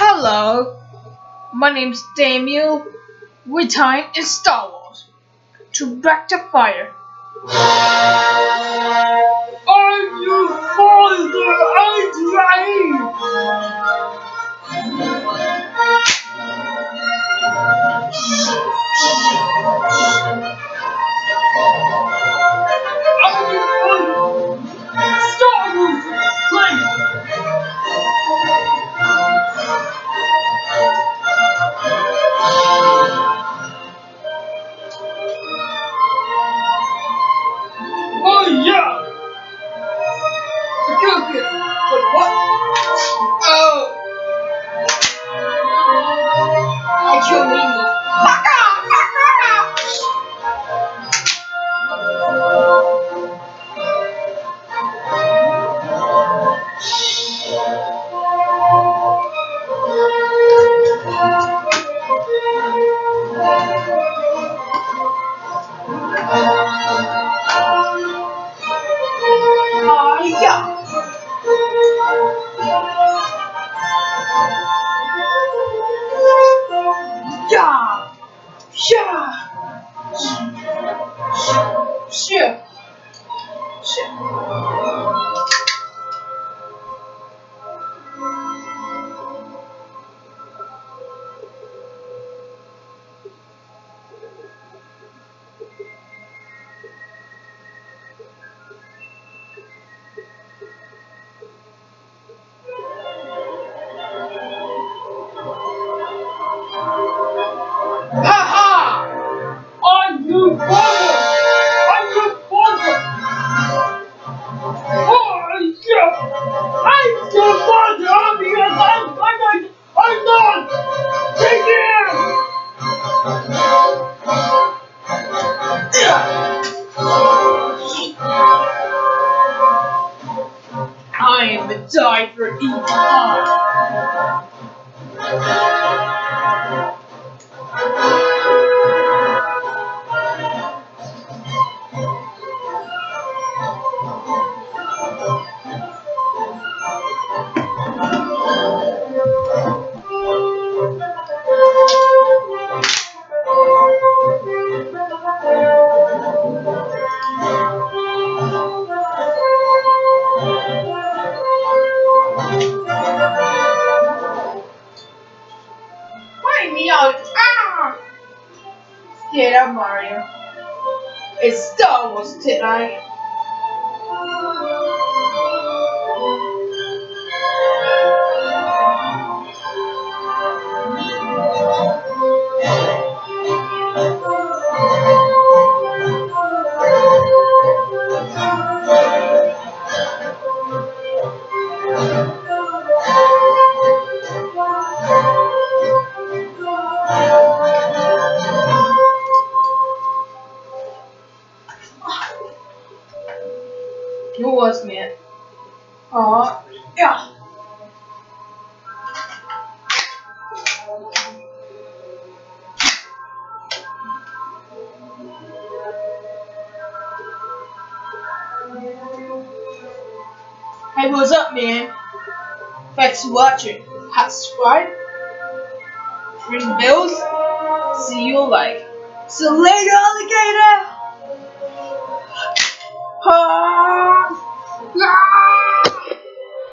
Hello, my name's Daniel. We time is Star Wars. To back the fire. I'm your father, Star Wars play. Oh yeah! Okay. Wait, what? Oh! I killed me. Yeah. Yeah. Sure. Ha! I'm your father! I'm your father! Oh, yeah! I'm your father because I'm not! Take it! I am the die for each time. Find me out! Ah! Scared of Mario. It's Star Wars tonight. Who was me? Yeah. Hey, what's up, man? Thanks for watching. Hot subscribe. Ring the bells. See you like. See you later, alligator. Ah!